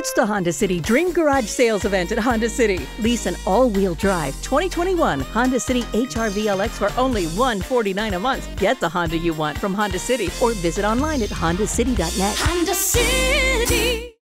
It's the Honda City Dream Garage Sales Event at Honda City. Lease an all-wheel drive 2021 Honda City HR-V LX for only $149 a month. Get the Honda you want from Honda City or visit online at hondacity.net. Honda City.